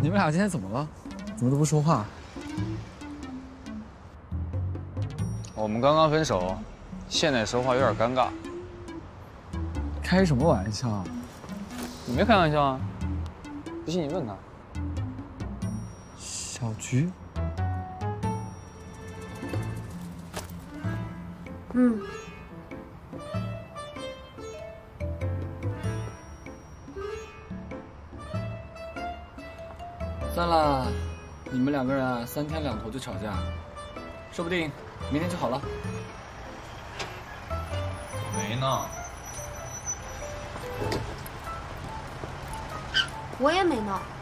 们俩今天怎么了？怎么都不说话？ 我们刚刚分手，现在说话有点尴尬。 开什么玩笑啊？ 你没开玩笑啊？不信你问他。 小菊。 嗯。 算了，你们两个人啊，3天2头就吵架，说不定明天就好了。 没呢。 我也没呢。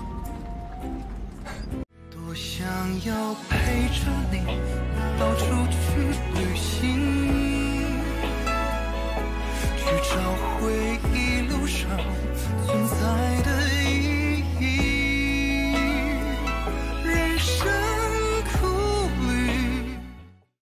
想要陪着你到处去